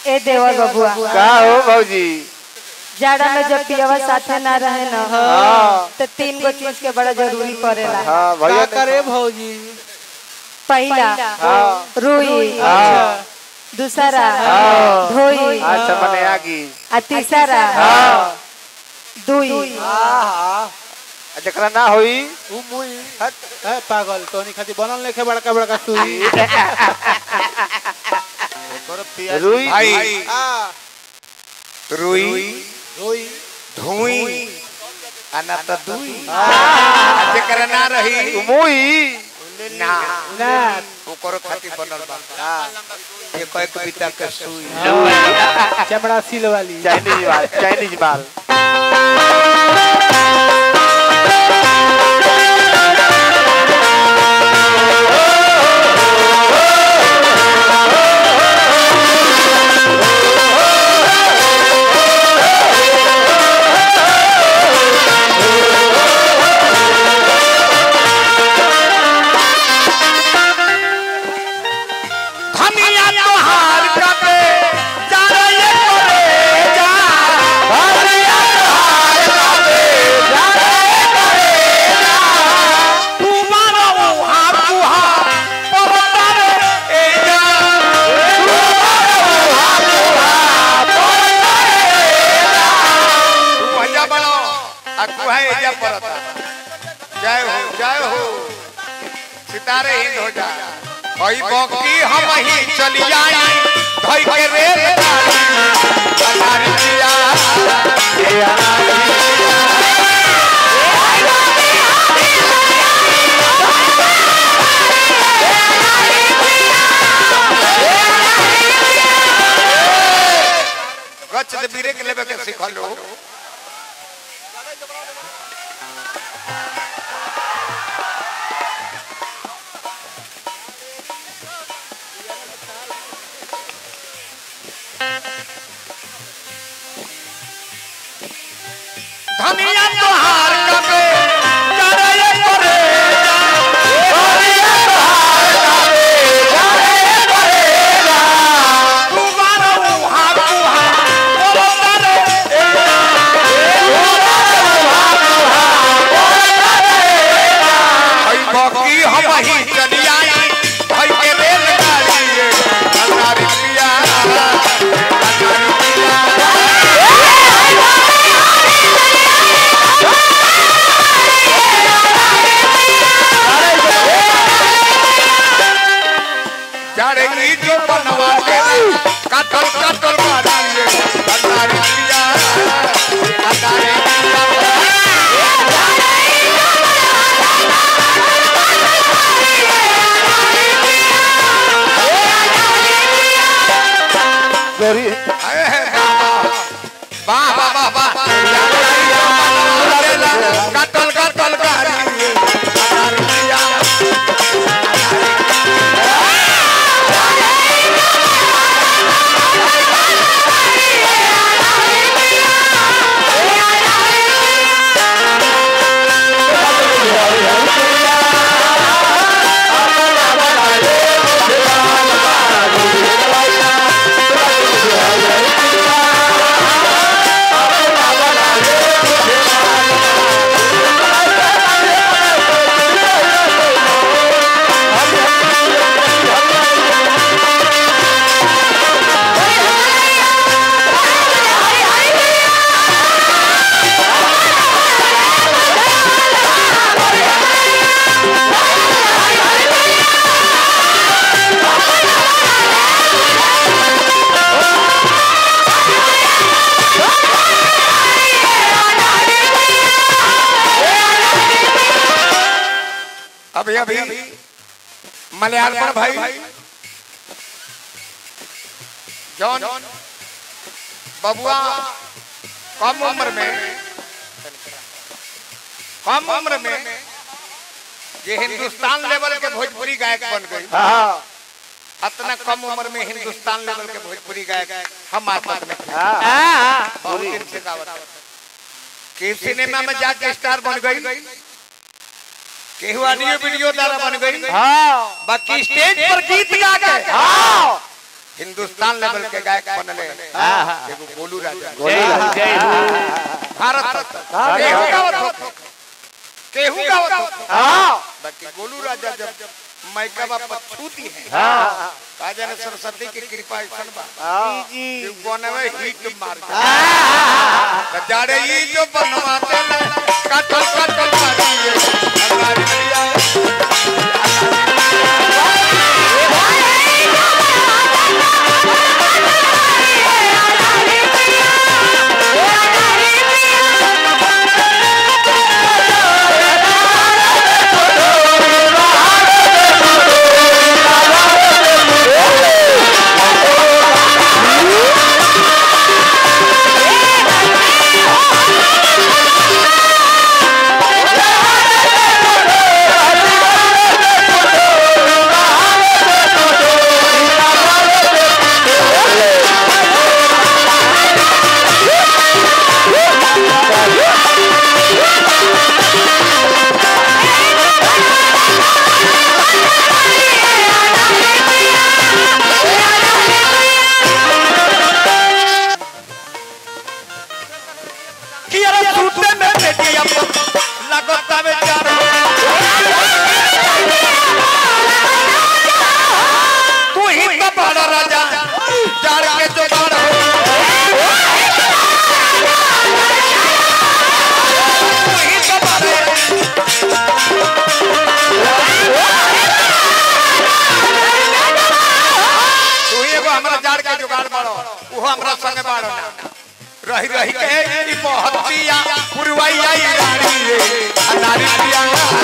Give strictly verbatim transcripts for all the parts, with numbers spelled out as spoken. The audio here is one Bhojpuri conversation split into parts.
ए देवर बबुआ का हो भौजी जाड़ा में जब पियवा साथे ना रहे ना तो तीन गो चीज के बड़ा जरूरी पड़ेला। हां भैया करे भौजी पहला रुई, दूसरा धोई, अच्छा मने आगी, आ तीसरा दुई। जकरा ना होई उ मुई है पागल तोनी खाती बनल लेखे बड़का बड़का सुई रुई भाई हां रुई रोई धुई अना त दुई जेकर ना रही मुई ना ना ओकर खाती बनल बा ये कोई कविता के सुई चमड़ा सील वाली चाइनीज माल चाइनीज माल जय हो जय हो सितारे हिंद हो जा हई बाकी हम ही चली आई धई के रेल गाड़ी पिया ए गच दे बीरे के लेबे के सिखलो धनिया तोहार कबे चढ़े करे धनिया तोहार कबे चढ़े करेगा तू मारो उहा उहा बोलो करे ए उहा उहा करेगा हई बाकी हम ही चली आई हई के रेल गाड़ी हमारी पिया हमारी पिया जाड़ेगी जो बनवा के काटल काटल मारिए हमारी पिया हमारी सॉरी वाह वाह वाह वाह काटल काटल मारिए हमारी पिया अभी अभी मलयालम भाई जॉन बबुआ कम उम्र में कम उम्र में ये हिंदुस्तान लेवल के भोजपुरी गायक बन गई। इतना कम उम्र में हिंदुस्तान लेवल के भोजपुरी गायक हम आत्मत में बहुत दिन से दावत के सिनेमा में जाके स्टार बन गई केहू ऑडियो वीडियो द्वारा बन गई। हाँ। बाकी स्टेज पर गीत गा के हाँ। हिंदुस्तान लेवल के गायक बनले एगो गोलू राजा भारत केहू गावत हो केहू गावत हो बाकी गोलू राजा जब माइकवा पर छूती है काजन सरस्वती की कृपा ऐसन बा जी जी बनवे हिट मार दे जाड़े ई जो बनवाते काटल काटल मारी रही रही के बहुत पिया पुरवाई आई रानी रे नारी पिया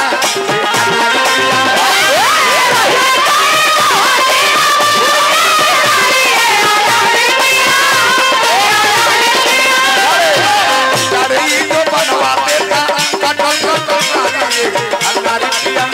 नारी को बनवाते था कटल कटल नारी पिया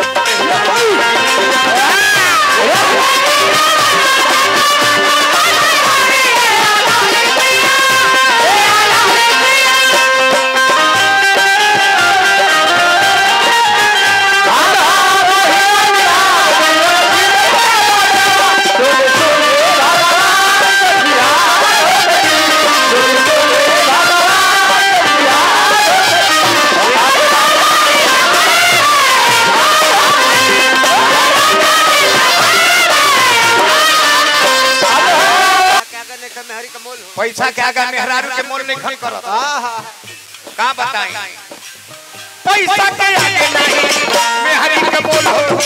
पैसा क्या का मेहरारू के मोल नहीं खन करत का बताई पैसा के आगे नहीं मेहरी के मोल हो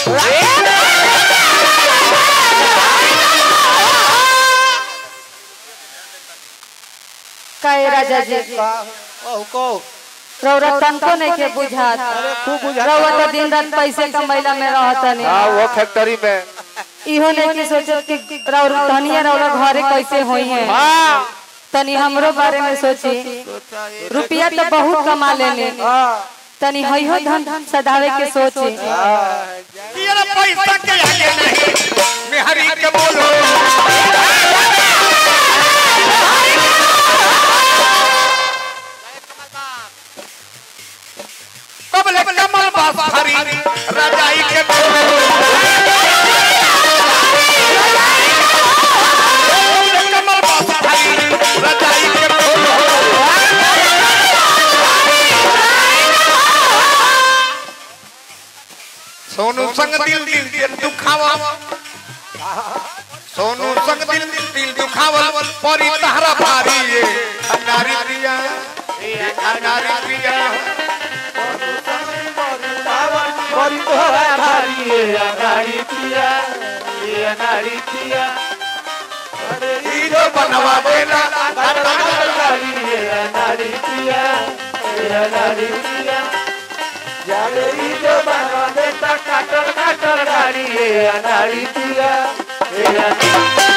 काय राजा जी ओह को रौरा तनको नहीं के बुझात अरे खूब बुझात रौवा तो दिन रात पैसे कमैला में रहतनी हां वो फैक्ट्री में इहो नहीं की सोचत कि रौरा धनिया रौरा घरे कैसे होई है हां तनी हमरो बारे में सोची रुपया तो बहुत कमा लेने तनी हई हो धन सदावे के सोची ये पैसा के आगे नहीं मेहरी के बोलो कबले कमल बास हरी राजाई के बोलो कमल बास हरी राजाई के बोलो सोनू संग दिल दिल दिल दुखावा सोनू संग दिल दिल दिल दुखावल परी तहरा भारी ये नारी प्रिया ये नारी प्रिया परी तोहरा भारी ये नारी प्रिया ये नारी प्रिया अरे ई जो बनवा देला नारी ये नारी प्रिया ये नारी प्रिया जाले ई जो बनवा देता काटल काटल नारी ये नारी प्रिया ये